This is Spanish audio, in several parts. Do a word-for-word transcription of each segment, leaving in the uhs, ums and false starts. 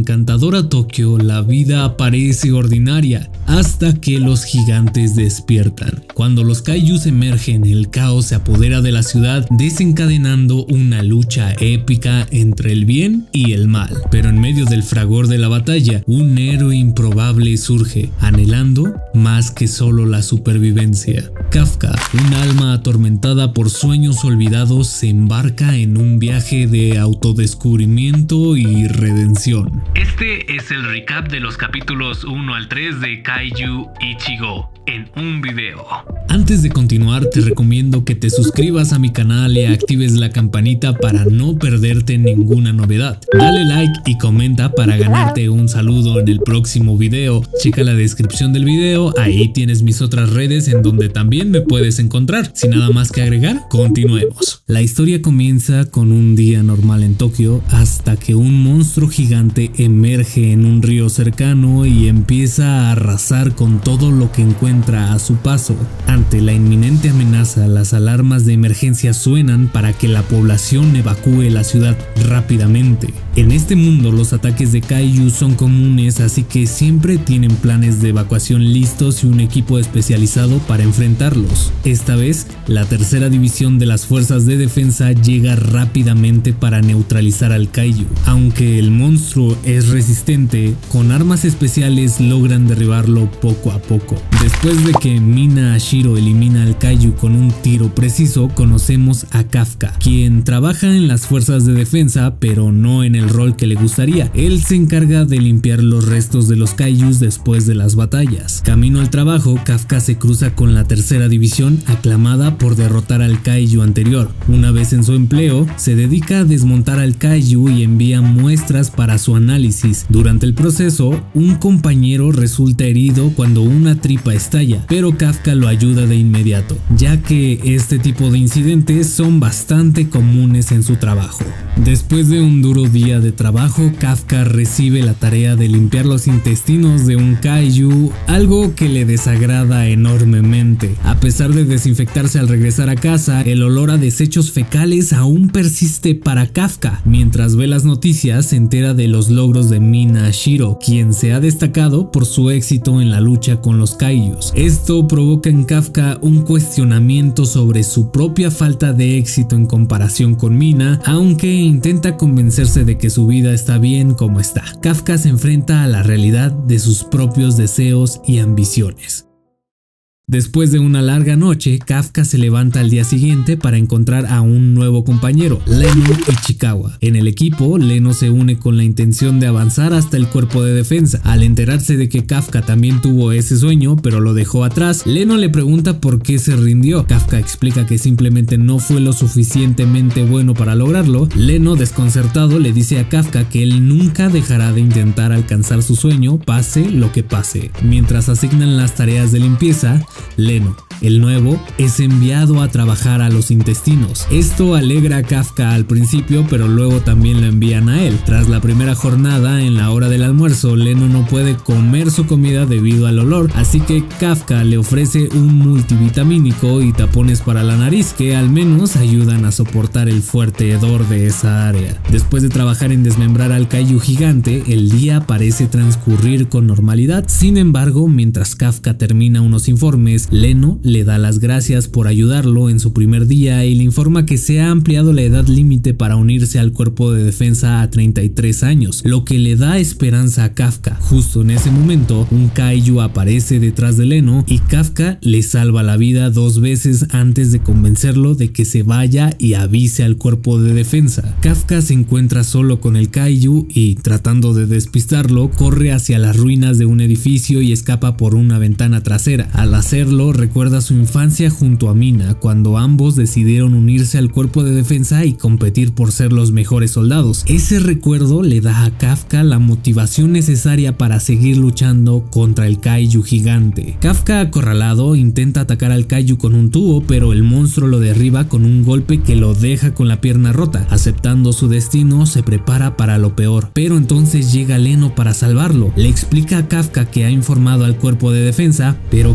encantadora Tokio la vida parece ordinaria hasta que los gigantes despiertan. Cuando los kaijus emergen, el caos se apodera de la ciudad, desencadenando una lucha épica entre el bien y el mal. Pero en medio del fragor de la batalla, un héroe improbable surge, anhelando más que solo la supervivencia. Kafka, un alma atormentada por sueños olvidados, se embarca en un viaje de autodescubrimiento y redención. Este es el recap de los capítulos uno al tres de Kaiju Ichigo en un video. Antes de continuar, te recomiendo que te suscribas a mi canal y actives la campanita para no perderte ninguna novedad. Dale like y comenta para ganarte un saludo en el próximo video. Checa la descripción del video, ahí tienes mis otras redes en donde también me puedes encontrar. Sin nada más que agregar, continuemos. La historia comienza con un día normal en Tokio hasta que un monstruo gigante emerge en un río cercano y empieza a arrasar con todo lo que encuentra a su paso. Ante la inminente amenaza, las alarmas de emergencia suenan para que la población evacúe la ciudad rápidamente. En este mundo los ataques de kaiju son comunes, así que siempre tienen planes de evacuación listos y un equipo especializado para enfrentarlos. Esta vez, la tercera división de las fuerzas de defensa llega rápidamente para neutralizar al kaiju. Aunque el monstruo es resistente, con armas especiales logran derribarlo poco a poco. Después de que Mina Ashiro elimina al kaiju con un tiro preciso, conocemos a Kafka, quien trabaja en las fuerzas de defensa, pero no en el rol que le gustaría. Él se encarga de limpiar los restos de los kaijus después de las batallas. Camino al trabajo, Kafka se cruza con la tercera división, aclamada por derrotar al kaiju anterior. Una vez en su empleo, se dedica a desmontar al kaiju y envía muestras para su análisis. Durante el proceso, un compañero resulta herido cuando una tripa estalla, pero Kafka lo ayuda de inmediato, ya que este tipo de incidentes son bastante comunes en su trabajo. Después de un duro día de trabajo, Kafka recibe la tarea de limpiar los intestinos de un kaiju, algo que le desagrada enormemente. A pesar de desinfectarse al regresar a casa, el olor a desechos fecales aún persiste para Kafka. Mientras ve las noticias, se entera de los logros de Mina Ashiro, quien se ha destacado por su éxito en la lucha con los kaijus. Esto provoca en Kafka un cuestionamiento sobre su propia falta de éxito en comparación con Mina, aunque intenta convencerse de que su vida está bien como está. Kafka se enfrenta a la realidad de sus propios deseos y ambiciones. Después de una larga noche, Kafka se levanta al día siguiente para encontrar a un nuevo compañero, Leno Ichikawa. En el equipo, Leno se une con la intención de avanzar hasta el cuerpo de defensa. Al enterarse de que Kafka también tuvo ese sueño, pero lo dejó atrás, Leno le pregunta por qué se rindió. Kafka explica que simplemente no fue lo suficientemente bueno para lograrlo. Leno, desconcertado, le dice a Kafka que él nunca dejará de intentar alcanzar su sueño, pase lo que pase. Mientras asignan las tareas de limpieza, Leno, el nuevo, es enviado a trabajar a los intestinos. Esto alegra a Kafka al principio, pero luego también lo envían a él. Tras la primera jornada, en la hora del almuerzo, Leno no puede comer su comida debido al olor, así que Kafka le ofrece un multivitamínico y tapones para la nariz que al menos ayudan a soportar el fuerte hedor de esa área. Después de trabajar en desmembrar al kaiju gigante, el día parece transcurrir con normalidad. Sin embargo, mientras Kafka termina unos informes, Leno le da las gracias por ayudarlo en su primer día y le informa que se ha ampliado la edad límite para unirse al cuerpo de defensa a treinta y tres años, lo que le da esperanza a Kafka. Justo en ese momento, un kaiju aparece detrás de Leno y Kafka le salva la vida dos veces antes de convencerlo de que se vaya y avise al cuerpo de defensa. Kafka se encuentra solo con el kaiju y, tratando de despistarlo, corre hacia las ruinas de un edificio y escapa por una ventana trasera. Al hacer recuerda su infancia junto a Mina, cuando ambos decidieron unirse al cuerpo de defensa y competir por ser los mejores soldados. Ese recuerdo le da a Kafka la motivación necesaria para seguir luchando contra el kaiju gigante. Kafka, acorralado, intenta atacar al kaiju con un tubo, pero el monstruo lo derriba con un golpe que lo deja con la pierna rota. Aceptando su destino, se prepara para lo peor, pero entonces llega Leno para salvarlo. Le explica a Kafka que ha informado al cuerpo de defensa, pero que no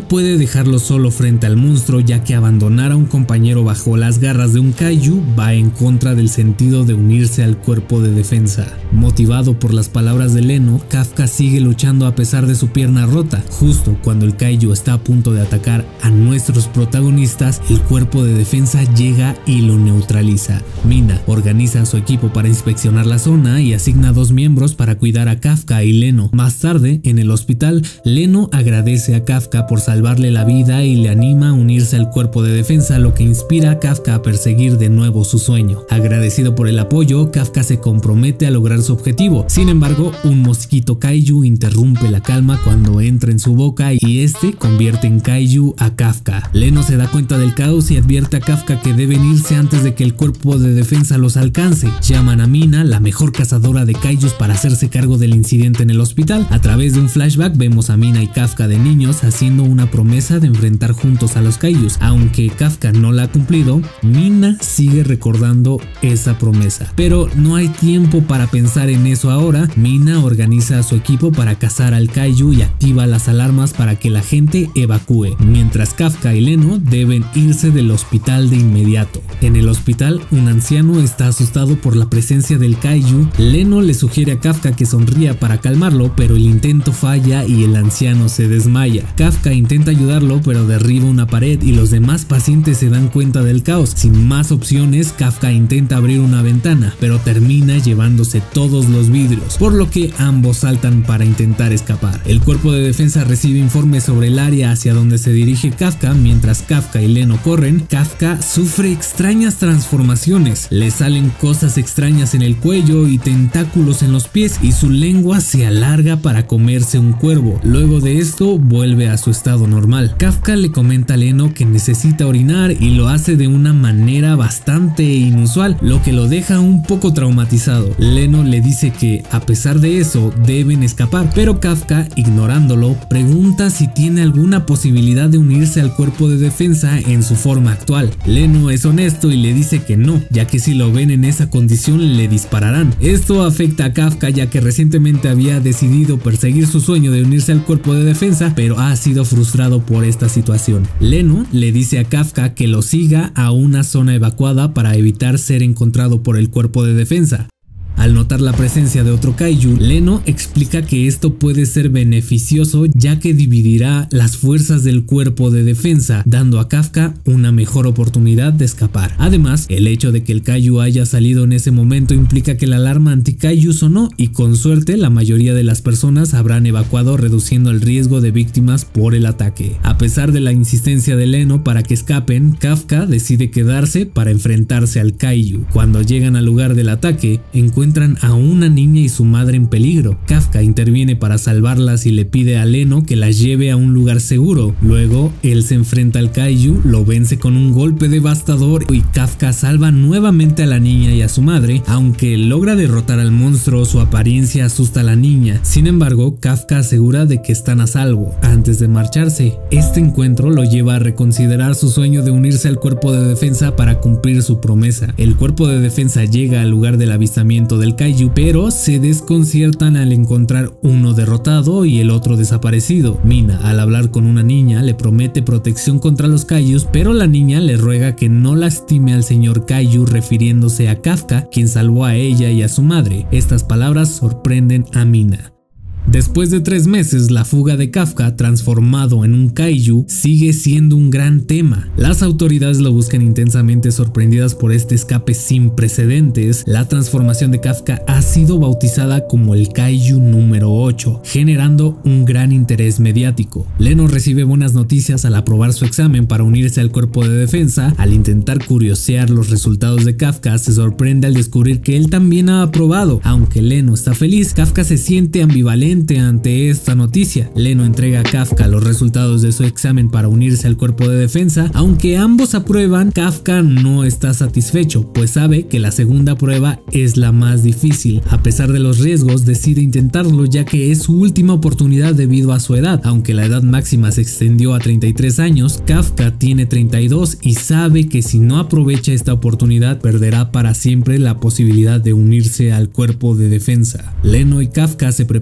puede dejarlo solo frente al monstruo, ya que abandonar a un compañero bajo las garras de un kaiju va en contra del sentido de unirse al cuerpo de defensa. Motivado por las palabras de Leno, Kafka sigue luchando a pesar de su pierna rota. Justo cuando el kaiju está a punto de atacar a nuestros protagonistas, el cuerpo de defensa llega y lo neutraliza. Mina organiza a su equipo para inspeccionar la zona y asigna dos miembros para cuidar a Kafka y Leno. Más tarde, en el hospital, Leno agradece a Kafka por salvarle la vida y le anima a unirse al cuerpo de defensa, lo que inspira a Kafka a perseguir de nuevo su sueño. Agradecido por el apoyo, Kafka se compromete a lograr su objetivo. Sin embargo, un mosquito kaiju interrumpe la calma cuando entra en su boca y este convierte en kaiju a Kafka. Leno se da cuenta del caos y advierte a Kafka que deben irse antes de que el cuerpo de defensa los alcance. Llaman a Mina, la mejor cazadora de kaijus, para hacerse cargo del incidente en el hospital. A través de un flashback vemos a Mina y Kafka de niños haciendo una promesa de enfrentar juntos a los kaijus. Aunque Kafka no la ha cumplido, Mina sigue recordando esa promesa. Pero no hay tiempo para pensar en eso ahora. Mina organiza a su equipo para cazar al kaiju y activa las alarmas para que la gente evacúe, mientras Kafka y Leno deben irse del hospital de inmediato. En el hospital, un anciano está asustado por la presencia del kaiju. Leno le sugiere a Kafka que sonría para calmarlo, pero el intento falla y el anciano se desmaya. Kafka intenta ayudarlo, pero derriba una pared y los demás pacientes se dan cuenta del caos. Sin más opciones, Kafka intenta abrir una ventana, pero termina llevándose todos los vidrios, por lo que ambos saltan para intentar escapar. El cuerpo de defensa recibe informes sobre el área hacia donde se dirige Kafka. Mientras Kafka y Leno corren, Kafka sufre extrañas transformaciones. Le salen cosas extrañas en el cuello y tentáculos en los pies, y su lengua se alarga para comerse un cuervo. Luego de esto vuelve a su estado normal. Kafka le comenta a Leno que necesita orinar y lo hace de una manera bastante inusual, lo que lo deja un poco traumatizado. Leno le dice que a pesar de eso deben escapar, pero Kafka, ignorándolo, pregunta si tiene alguna posibilidad de unirse al cuerpo de defensa en su forma actual. Leno es honesto y le dice que no, ya que si lo ven en esa condición le dispararán. Esto afecta a Kafka, ya que recientemente había decidido perseguir su sueño de unirse al cuerpo de defensa, pero ha sido frustrado por esta situación. Leno le dice a Kafka que lo siga a una zona evacuada para evitar ser encontrado por el cuerpo de defensa. Al notar la presencia de otro kaiju, Leno explica que esto puede ser beneficioso, ya que dividirá las fuerzas del cuerpo de defensa, dando a Kafka una mejor oportunidad de escapar. Además, el hecho de que el kaiju haya salido en ese momento implica que la alarma anti-kaiju sonó y con suerte la mayoría de las personas habrán evacuado, reduciendo el riesgo de víctimas por el ataque. A pesar de la insistencia de Leno para que escapen, Kafka decide quedarse para enfrentarse al kaiju. Cuando llegan al lugar del ataque, encuentran encuentran a una niña y su madre en peligro. Kafka interviene para salvarlas y le pide a Leno que las lleve a un lugar seguro. Luego, él se enfrenta al kaiju, lo vence con un golpe devastador y Kafka salva nuevamente a la niña y a su madre. Aunque logra derrotar al monstruo, su apariencia asusta a la niña. Sin embargo, Kafka asegura de que están a salvo. Antes de marcharse, este encuentro lo lleva a reconsiderar su sueño de unirse al cuerpo de defensa para cumplir su promesa. El cuerpo de defensa llega al lugar del avistamiento del kaiju, pero se desconciertan al encontrar uno derrotado y el otro desaparecido. Mina, al hablar con una niña, le promete protección contra los kaijus, pero la niña le ruega que no lastime al señor kaiju, refiriéndose a Kafka, quien salvó a ella y a su madre. Estas palabras sorprenden a Mina. Después de tres meses, la fuga de Kafka, transformado en un kaiju, sigue siendo un gran tema. Las autoridades lo buscan intensamente, sorprendidas por este escape sin precedentes. La transformación de Kafka ha sido bautizada como el kaiju número ocho, generando un gran interés mediático. Leno recibe buenas noticias al aprobar su examen para unirse al cuerpo de defensa. Al intentar curiosear los resultados de Kafka, se sorprende al descubrir que él también ha aprobado. Aunque Leno está feliz, Kafka se siente ambivalente ante esta noticia. Leno entrega a Kafka los resultados de su examen para unirse al cuerpo de defensa. Aunque ambos aprueban, Kafka no está satisfecho, pues sabe que la segunda prueba es la más difícil. A pesar de los riesgos, decide intentarlo, ya que es su última oportunidad debido a su edad. Aunque la edad máxima se extendió a treinta y tres años, Kafka tiene treinta y dos y sabe que si no aprovecha esta oportunidad, perderá para siempre la posibilidad de unirse al cuerpo de defensa. Leno y Kafka se preparan para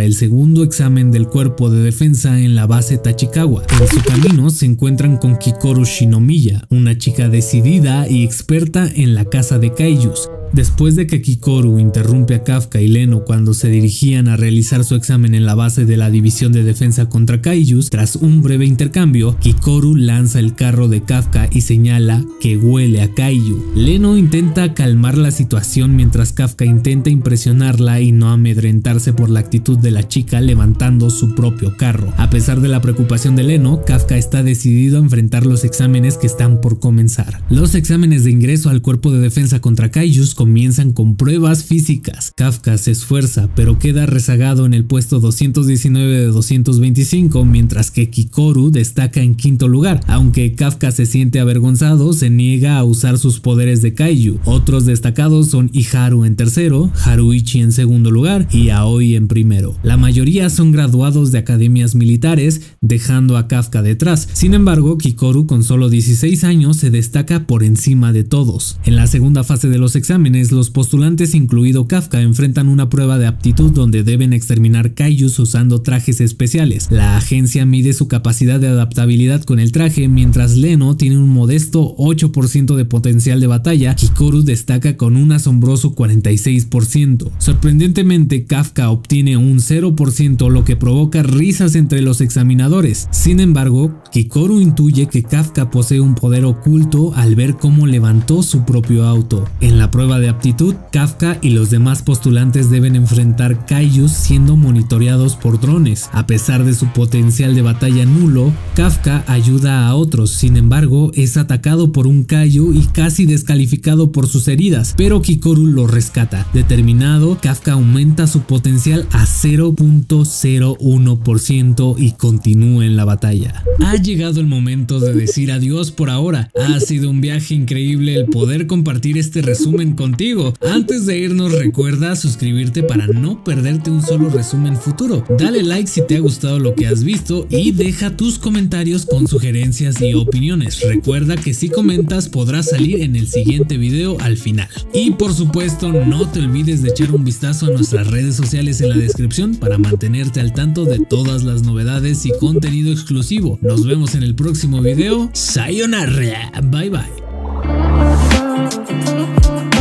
para el segundo examen del cuerpo de defensa en la base Tachikawa. En su camino se encuentran con Kikoru Shinomiya, una chica decidida y experta en la caza de kaijus. Después de que Kikoru interrumpe a Kafka y Leno cuando se dirigían a realizar su examen en la base de la División de Defensa contra Kaijus, tras un breve intercambio, Kikoru lanza el carro de Kafka y señala que huele a kaiju. Leno intenta calmar la situación mientras Kafka intenta impresionarla y no amedrentarse por la actitud de la chica levantando su propio carro. A pesar de la preocupación de Leno, Kafka está decidido a enfrentar los exámenes que están por comenzar. Los exámenes de ingreso al cuerpo de defensa contra Kaijus comienzan con pruebas físicas. Kafka se esfuerza pero queda rezagado en el puesto doscientos diecinueve de doscientos veinticinco, mientras que Kikoru destaca en quinto lugar. Aunque Kafka se siente avergonzado, se niega a usar sus poderes de kaiju. Otros destacados son Iharu en tercero, Haruichi en segundo lugar y Aoi en primero. La mayoría son graduados de academias militares, dejando a Kafka detrás. Sin embargo, Kikoru, con solo dieciséis años, se destaca por encima de todos. En la segunda fase de los exámenes, los postulantes, incluido Kafka, enfrentan una prueba de aptitud donde deben exterminar kaijus usando trajes especiales. La agencia mide su capacidad de adaptabilidad con el traje, mientras Leno tiene un modesto ocho por ciento de potencial de batalla. Kikoru destaca con un asombroso cuarenta y seis por ciento. Sorprendentemente, Kafka obtiene un cero por ciento, lo que provoca risas entre los examinadores. Sin embargo, Kikoru intuye que Kafka posee un poder oculto al ver cómo levantó su propio auto. En la prueba de aptitud, Kafka y los demás postulantes deben enfrentar kaijus siendo monitoreados por drones. A pesar de su potencial de batalla nulo, Kafka ayuda a otros. Sin embargo, es atacado por un kaiju y casi descalificado por sus heridas, pero Kikoru lo rescata. Determinado, Kafka aumenta su potencial a cero punto cero uno por ciento y continúa en la batalla. Ha llegado el momento de decir adiós por ahora. Ha sido un viaje increíble el poder compartir este resumen contigo. Antes de irnos, recuerda suscribirte para no perderte un solo resumen futuro. Dale like si te ha gustado lo que has visto y deja tus comentarios con sugerencias y opiniones. Recuerda que si comentas podrás salir en el siguiente video al final. Y por supuesto, no te olvides de echar un vistazo a nuestras redes sociales en la descripción para mantenerte al tanto de todas las novedades y contenido exclusivo. Nos vemos en el próximo video. Sayonara. Bye bye.